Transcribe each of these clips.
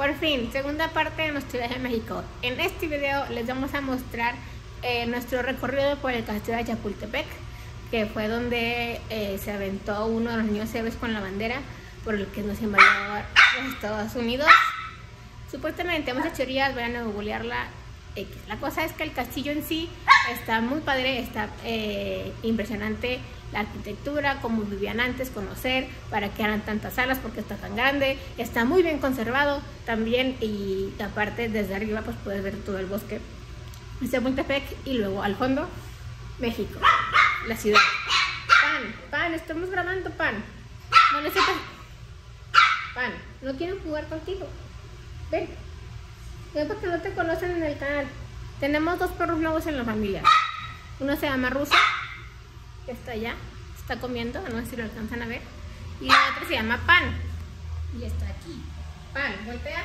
Por fin, segunda parte de nuestro viaje a México. En este video les vamos a mostrar nuestro recorrido por el castillo de Chapultepec, que fue donde se aventó uno de los niños héroes con la bandera por el que nos invadió los Estados Unidos. Supuestamente muchas teorías, vayan a googlearla. La cosa es que el castillo en sí está muy padre, está impresionante la arquitectura, cómo vivían antes, conocer para que eran tantas salas, porque está tan grande, está muy bien conservado también, y aparte desde arriba pues puedes ver todo el bosque de Chapultepec y luego al fondo México, la ciudad. Pan, estamos grabando, Pan. No necesitas. Pan, no quieren jugar contigo. Ven porque no te conocen en el canal. Tenemos dos perros nuevos en la familia. Uno se llama Ruso, que está allá, está comiendo, no sé si lo alcanzan a ver. Y la otra se llama Pan, y está aquí. Pan, voltea.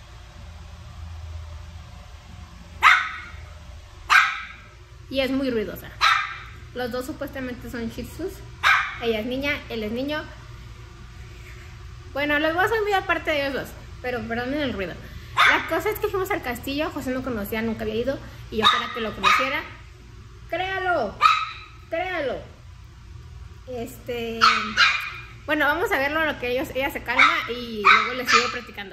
Y es muy ruidosa. Los dos supuestamente son Shih Tzus. Ella es niña, él es niño. Bueno, les voy a hacer un video aparte de ellos dos, pero perdonen el ruido. La cosa es que fuimos al castillo. José no conocía, nunca había ido, y yo quería que lo conociera. Créalo. Bueno, vamos a verlo, lo que ella se calma y luego les sigo practicando.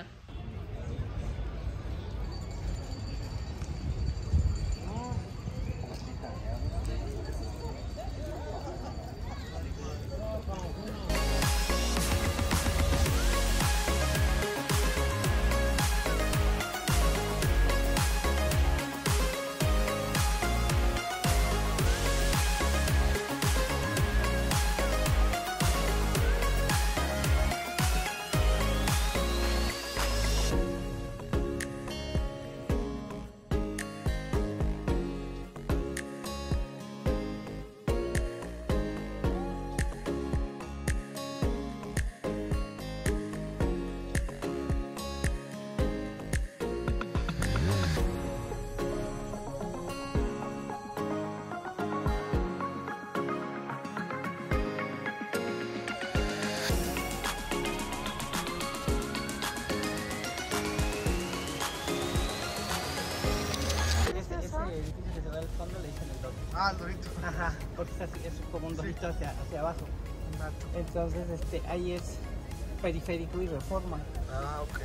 Ah, el dorito. Ajá, porque es así, es como un dorito hacia abajo. Entonces, ahí es Periférico y Reforma. Ah, ok.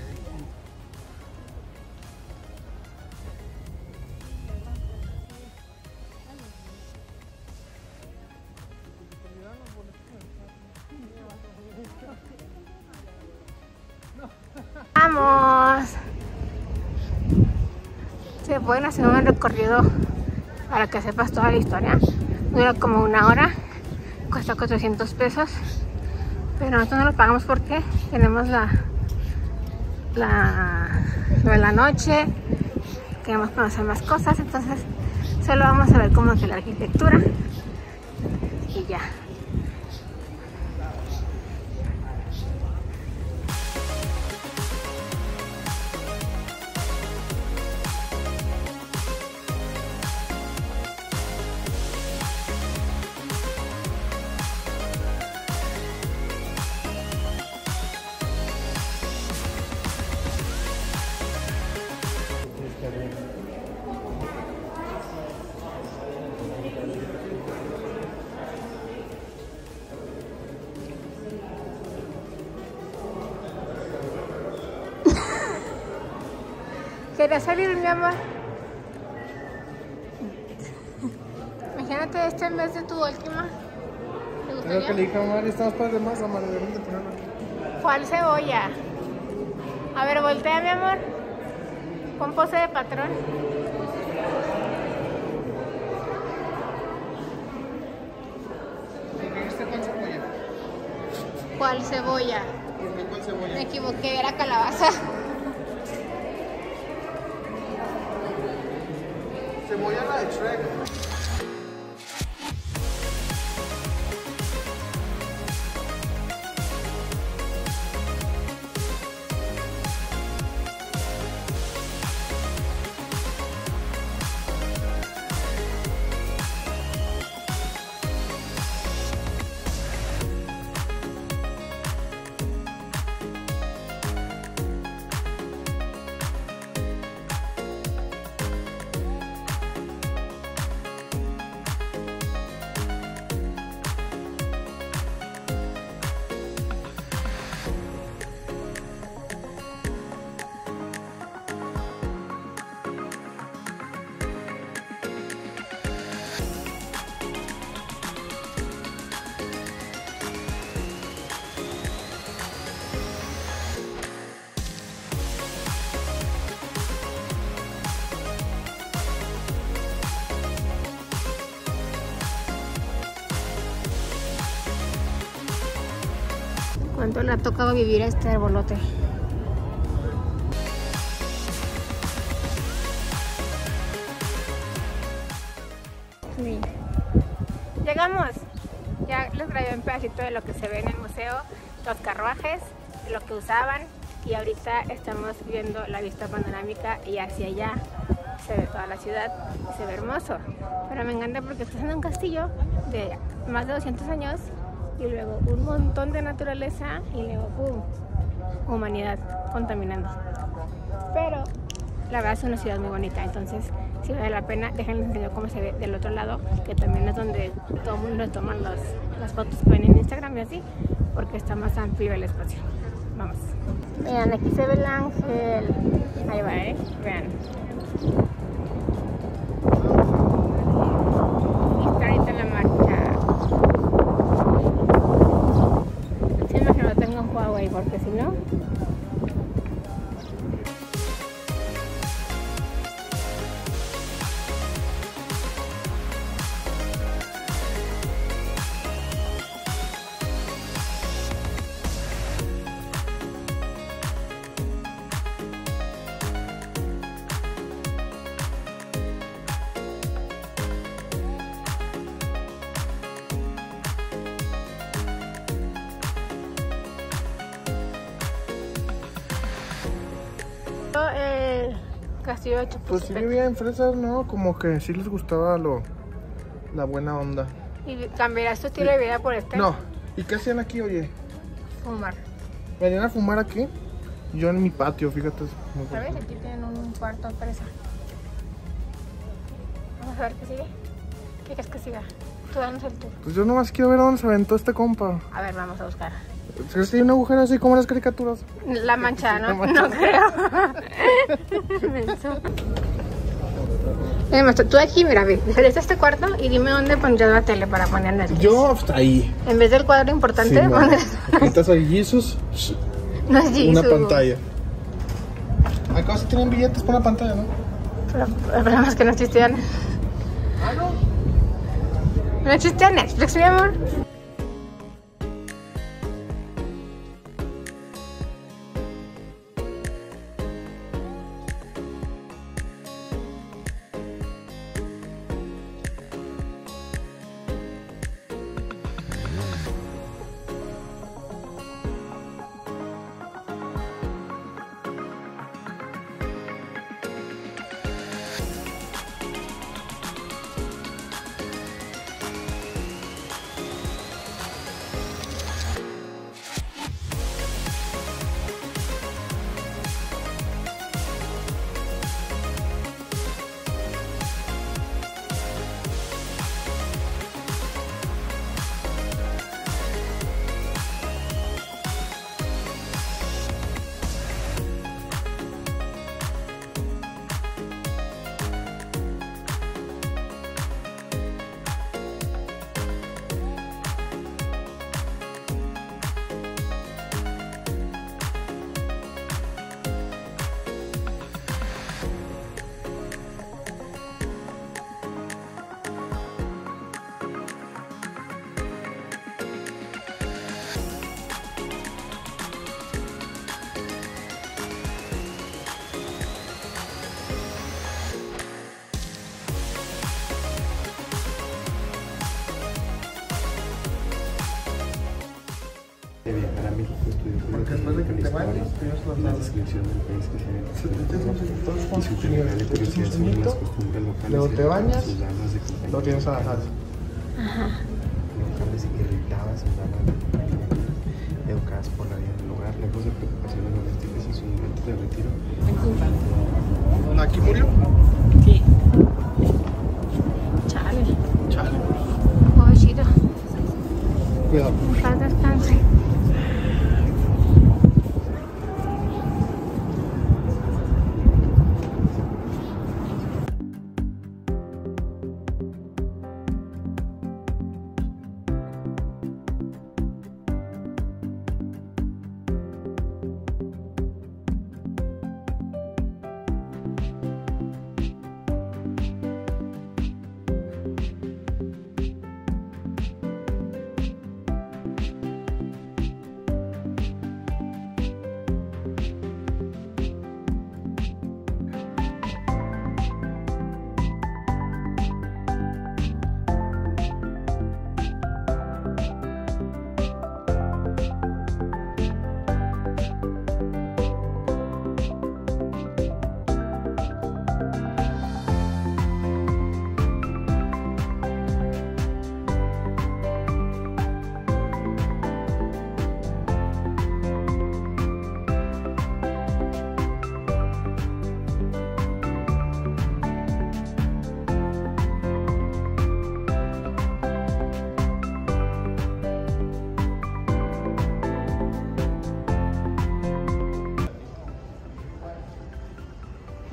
¡Vamos! Se pueden hacer un recorrido para que sepas toda la historia. Dura como 1 hora, cuesta 400 pesos, pero nosotros no lo pagamos porque tenemos la noche, queremos conocer más cosas, entonces solo vamos a ver cómo es la arquitectura y ya. ¿Quieres salir, mi amor? Imagínate este en vez de tu última. ¿Te gustaría? Creo que le dije a Mari, estamos para de más, Mari, deberían de ponerlo aquí. ¿Cuál cebolla? A ver, voltea, mi amor. Pon pose de patrón. ¿Este cuál cebolla? ¿Cuál cebolla? ¿Por qué cuál cebolla? Me equivoqué, era calabaza. Cebolla la de Shrek. ¿Cuánto le ha tocado vivir a este arbolote? Sí. Llegamos. Ya les grabé un pedacito de lo que se ve en el museo, los carruajes, lo que usaban, y ahorita estamos viendo la vista panorámica y hacia allá se ve toda la ciudad y se ve hermoso. Pero me encanta porque estás en un castillo de más de 200 años y luego un montón de naturaleza y luego ¡pum! Humanidad contaminando. Pero la verdad es una ciudad muy bonita, entonces si vale la pena, déjenles enseñar cómo se ve del otro lado, que también es donde todo el mundo toma las fotos que ven en Instagram y así, porque está más amplio el espacio. Vamos. Vean, aquí se ve el ángel. Ahí va, vean. Y está ahorita en la marcha. Encima que no tengo un Huawei, porque si no... El castillo de Chapultepec. Pues sí vivía en Fresas, ¿no? Como que sí les gustaba la buena onda. ¿Y cambiarás tu estilo de vida por este? No. ¿Y qué hacían aquí, oye? Fumar. ¿Venían a fumar aquí? Yo en mi patio, fíjate. ¿Sabes? Aquí tienen un cuarto presa. Vamos a ver qué sigue. ¿Qué crees que siga? Tú danos el tour. Pues yo nomás quiero ver dónde se aventó este compa. A ver, vamos a buscar. ¿Crees que hay un agujero así como en las caricaturas? La mancha, ¿no? La mancha. No creo. Tú aquí, mira, ve, diferencia este cuarto y dime dónde pondrías la tele para poner Netflix. Yo hasta ahí. En vez del cuadro importante, Sí, pones... Quitas ahí Jesus, No es Jisoo. una pantalla. Acá sí tienen billetes por una pantalla, ¿no? Pero el problema es que no existían. Ah, no. No existía Netflix, mi amor. De viajar a México, estudió Porque después de que te vayas, tienes los la lados. descripción del país que se ve Si te tienes un todos y con su general de curiosidad sobre las costumbres locales luego te bañas, sus damas de compañía. lo tienes a la salsa. Locales irritadas sus damas de compañía, educadas por la vida del lugar, lejos de preocupaciones domésticas en su momento de retiro. ¿Aquí murió? Sí. Chale. Chale. Muy chido. Cuidado. Paz descanse.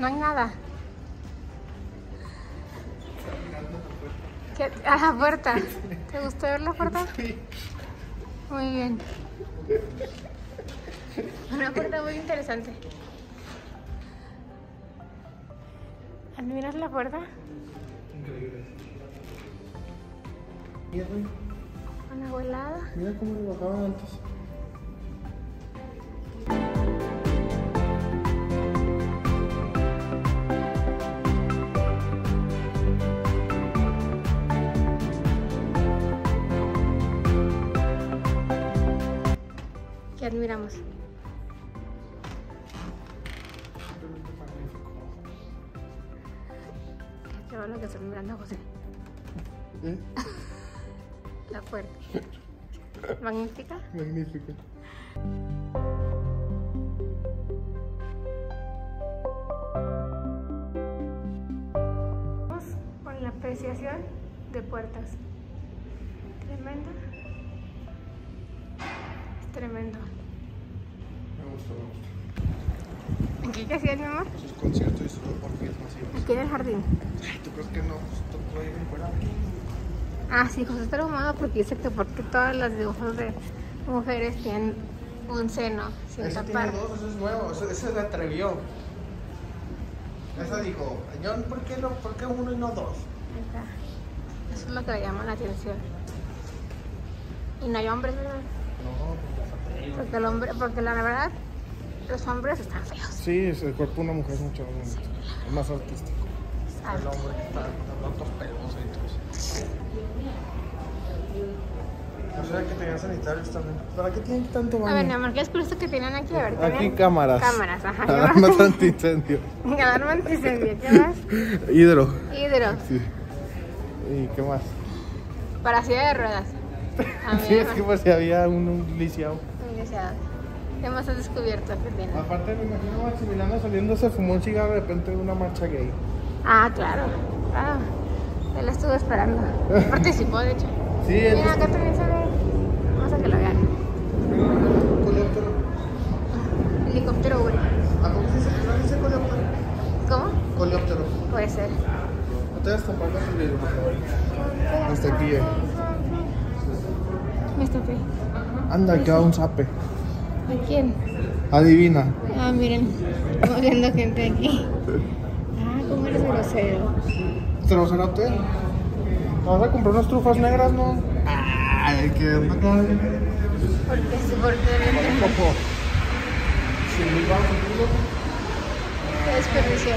hay nada. A la puerta. ¿Te gustó ver la puerta? Sí. Muy bien. Una puerta muy interesante. ¿Admiras la puerta? Increíble. Mira, güey. Una volada. Mira cómo le bajaban antes. ¿Qué admiramos? Qué bueno que estoy mirando a José. ¿Eh? La puerta. Magnífica. Magnífico. Vamos con la apreciación de puertas. Tremendo. Es tremendo. Me gustó. ¿Aquí qué hacías, mi amor? Sus conciertos y sus orgías masivas. Aquí en el jardín. Ay, ¿tú crees que no? Esto puede ir fuera. Ah, sí, José está traumado porque dice que porque todas las dibujos de mujeres tienen un seno sin Ese tapar. tiene dos, eso es nuevo, ese se atrevió. Esa dijo, yo, ¿por qué uno y no dos? Ahí está. Eso es lo que le llama la atención. Y no hay hombres, ¿verdad? No, Porque el hombre, porque la verdad, los hombres están feos. sí, es el cuerpo de una mujer es mucho más bonito. Es más artístico. El Alto. hombre que está tantos pelos y todo. O sea que tenían sanitarios también. ¿Para qué tienen tanto baño? A ver, mi amor, ¿qué es curioso que tienen aquí? A ver, Aquí tienen cámaras. cámaras, ajá. Alarmas antiincendio. Alarma antiincendio, ¿qué más? Hidro. Hidro, Sí. ¿Y qué más? para silla de ruedas. Sí, es que pues si había un lisiado. ¿Qué más has descubierto que tienen? Aparte me imagino a Maximiliano saliendo, se fumó un cigarro de repente de una marcha gay. Ah, claro. Ah, él estuvo esperando. Él participó, de hecho. Sí, él Mira, acá también se ve. Vamos a que lo vean. coleóptero. Helicóptero Uri. ¿A poco no dice coleóptero? ¿Cómo? Coleóptero. Puede ser. No te vas a tapar con el vidrio, por favor. Hasta aquí, Me estopé. Anda, aquí va un zape. ¿A quién? Adivina. Ah, miren. Estamos viendo gente aquí. Ah, ¿cómo eres grosero? ¿Te lo será usted? ¿Vas a comprar unas trufas negras, no? Ay, qué onda acá. Porque sí, porque Popo. Sí, vamos qué desperdicio.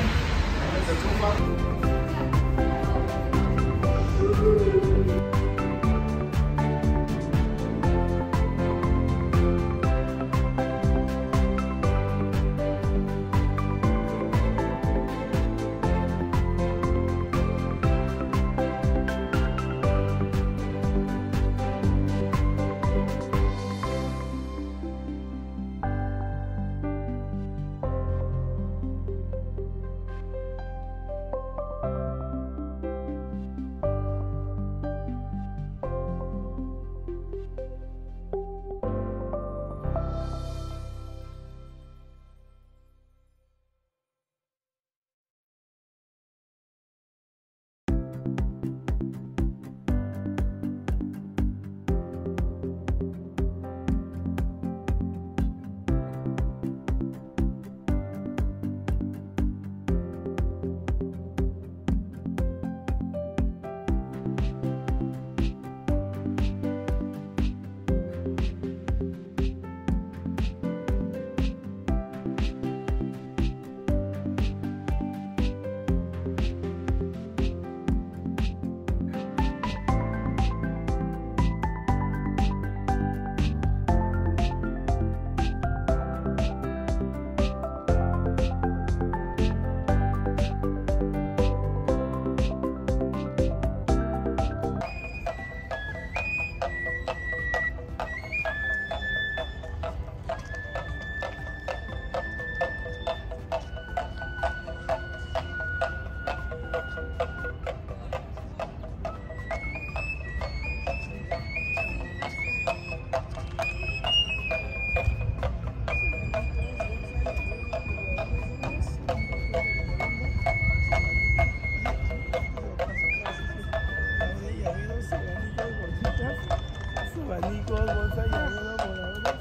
abanicos, bolsa y agua, voladores.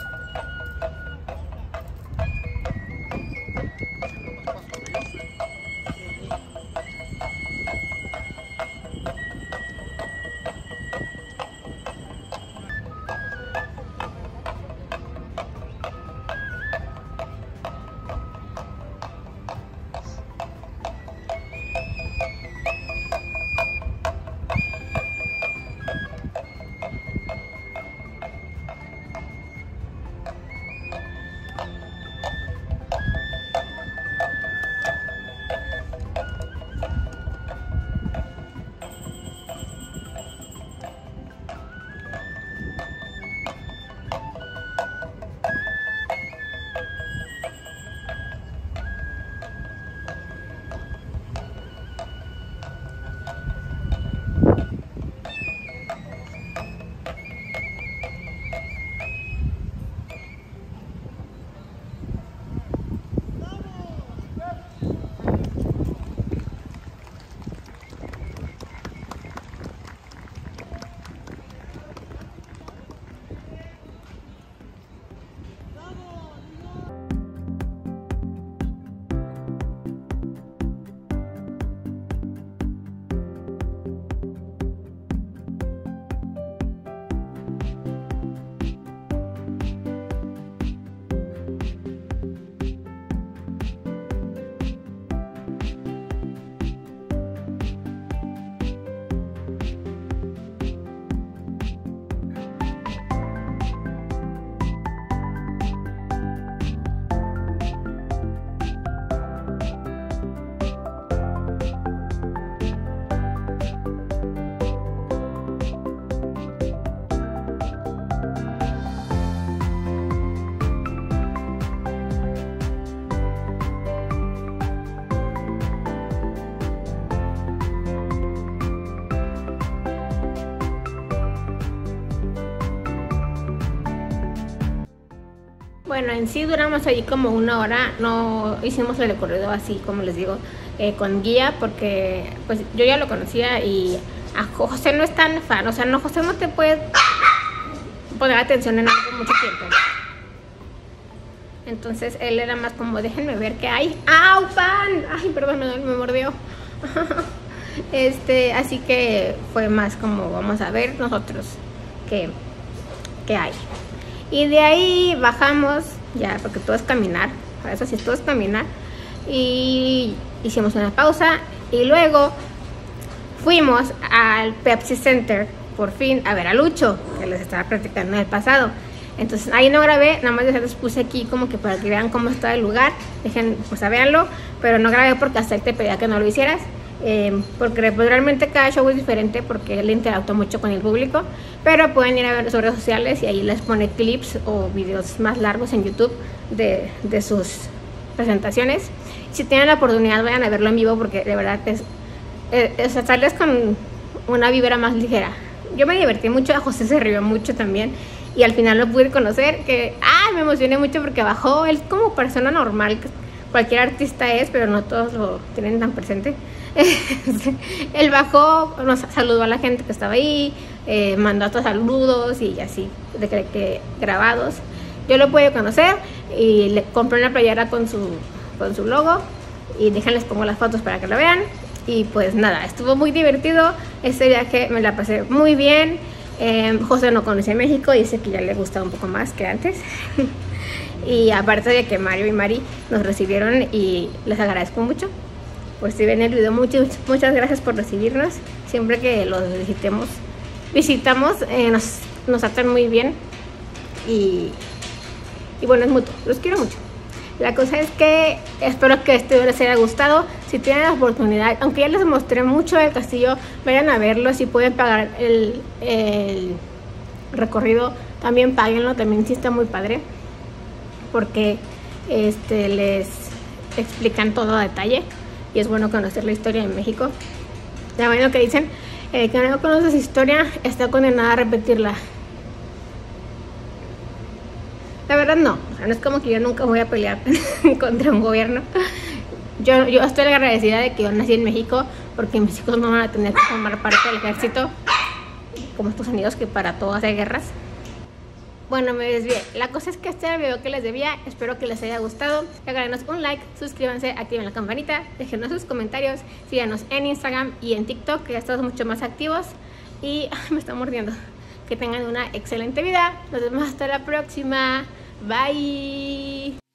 Bueno, en sí duramos allí como 1 hora, no hicimos el recorrido así, como les digo, con guía, porque pues yo ya lo conocía y a José no es tan fan, o sea, no, José no te puede poner atención en algo mucho tiempo. Entonces él era más como, déjenme ver qué hay. ¡Au, pan! Ay, perdón, me mordió. Así que fue más como, vamos a ver nosotros qué hay. Y de ahí bajamos, ya, porque todo es caminar, para eso sí todo es caminar. Y hicimos una pausa y luego fuimos al Pepsi Center, por fin, a ver a Lucho, que les estaba platicando en el pasado. Entonces ahí no grabé, nada más les puse aquí como que para que vean cómo está el lugar. Dejen, pues a véanlo, pero no grabé porque hasta él te pedía que no lo hicieras. Porque pues, realmente cada show es diferente porque él interactúa mucho con el público, pero pueden ir a ver sus redes sociales y ahí les pone clips o videos más largos en YouTube de sus presentaciones. Si tienen la oportunidad vayan a verlo en vivo porque de verdad es sales con una vibra más ligera. Yo me divertí mucho, José se rió mucho también y al final lo pude conocer, que me emocioné mucho porque bajó, él como persona normal, cualquier artista es, pero no todos lo tienen tan presente. Él bajó, nos saludó a la gente que estaba ahí, mandó otros saludos y así, que grabados. Yo lo pude conocer y le compré una playera con su logo y déjenles pongo las fotos para que lo vean. Y pues nada, estuvo muy divertido, este viaje me la pasé muy bien. José no conocía México y dice que ya le gustaba un poco más que antes. Y aparte de que Mario y Mari nos recibieron y les agradezco mucho. Pues si ven el video, muchas gracias por recibirnos. Siempre que los visitamos, nos tratan muy bien. Y bueno, es mutuo, los quiero mucho. La cosa es que espero que este video les haya gustado. Si tienen la oportunidad, aunque ya les mostré mucho del castillo, vayan a verlo. Si pueden pagar el recorrido, también páguenlo. También sí está muy padre, porque les explican todo a detalle. Y es bueno conocer la historia de México. Ya ven lo que dicen, que no conoce su historia está condenada a repetirla. La verdad no, o sea, no es como que yo nunca voy a pelear contra un gobierno. Yo estoy agradecida de que yo nací en México, porque mis hijos no van a tener que formar parte del ejército. como Estados Unidos, que para todo hace guerras. Bueno, me desvié. La cosa es que este era el video que les debía. Espero que les haya gustado. Regálenos un like, suscríbanse, activen la campanita, déjenos sus comentarios, síganos en Instagram y en TikTok, que ya estamos mucho más activos. Y me está mordiendo. Que tengan una excelente vida. Nos vemos hasta la próxima. Bye.